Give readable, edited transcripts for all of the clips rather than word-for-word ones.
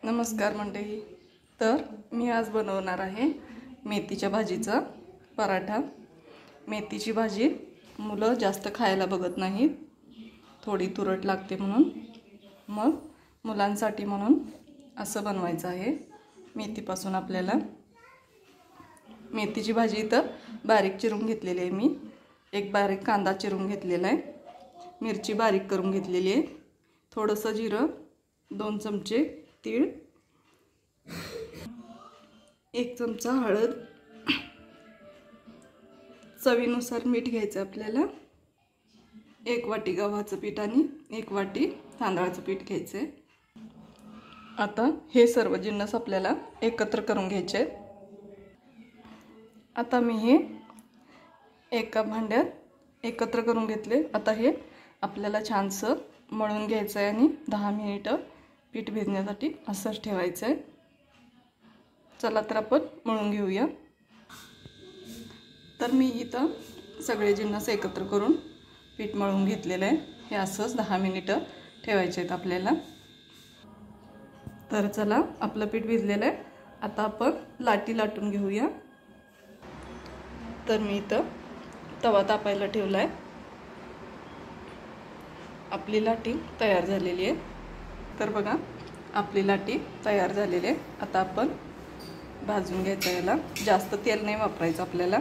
नमस्कार मंडळी। तर मी आज बनवणार आहे मेथीच्या भाजीचा पराठा। मेथीची भाजी मुलं जास्त खायला बघत नाहीत, थोडी तुरट लागते म्हणून मग मुलांसाठी म्हणून असं बनवायचं आहे। मेथीपासून आपल्याला मेथीची भाजी इथं बारीक चिरून घेतलेली आहे। मी एक बारीक कांदा चिरून घेतलेला आहे, मिरची बारीक करून घेतलेली आहे, थोडंसं जिरं, 2 चमचे तीळ, 1 चमचा हळद, चवीनुसार मीठ घ्यायचं आपल्याला, 1 वाटी गव्हाचं पीठ आणि 1 वाटी तांदळाचं पीठ घ्यायचं आहे। आता हे सर्व जिन्नस आपल्याला एकत्र करून घ्यायचे आहेत। आता मी हे एका भांड्यात एकत्र करून घेतले। आता हे आपल्याला छानसं मळून घ्यायचं आहे आणि 10 मिनिटं पीठ भिजण्यासाठी असंच ठेवायचं आहे। चला तर आपण मळून घेऊया। तर मी इथं सगळे जिन्नस एकत्र करून पीठ मळून घेतलेलं आहे। हे असंच 10 मिनिटं ठेवायचे आहेत आपल्याला। तर चला, आपलं पीठ भिजलेलं आहे। आता आपण लाटी लाटून घेऊया। तर मी इथं तवा तापायला ठेवला आहे। आपली लाटी तयार झालेली आहे। तर बघा, आपली लाटी तयार झालेली आहे। आता आपण भाजून घ्यायचं, याला जास्त तेल नाही वापरायचं आपल्याला।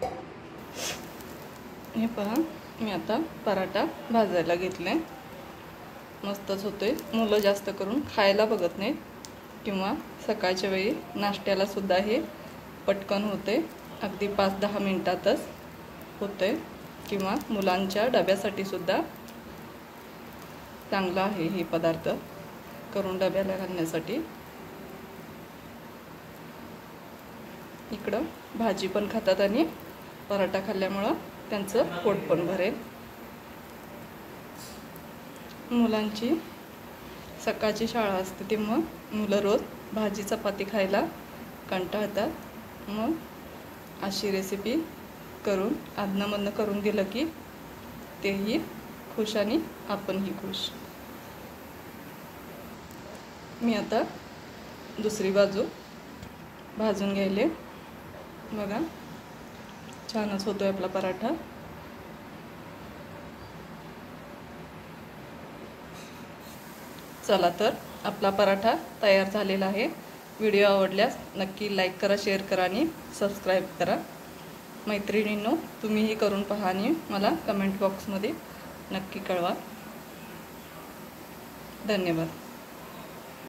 हे पहा, मी आता पराठा भाजायला घेतले। मस्तच होतोय। मुलं जास्त करून खायला बघत नाहीत किंवा सकाळच्या वेळी नाश्त्याला सुद्धा हे पटकन होते, अगदी 5-10 मिनिटातच होते, किंवा मुलांच्या डब्यासाठी सुद्धा चांगला आहे हे पदार्थ करून डब्याला घालण्यासाठी। इकडं भाजी पण खातात आणि पराठा खाल्ल्यामुळं त्यांचं पोट पण भरेल। मुलांची सकाळची शाळा असते तेव्हा मुलं रोज भाजी चपाती खायला कंटाळतात। मग अशी रेसिपी करून अधनंमधनं करून दिलं की तेही खुश आणि आपणही खुश। मी आता दुसरी बाजू भाजून घ्यायले। बघा, छानच होतोय आपला पराठा। चला तर, आपला पराठा तयार झालेला आहे। व्हिडिओ आवडल्यास नक्की लाईक करा, शेअर करा आणि सबस्क्राईब करा। मैत्रिणींनो, तुम्हीही करून पहा आणि मला कमेंट बॉक्समध्ये नक्की कळवा। धन्यवाद।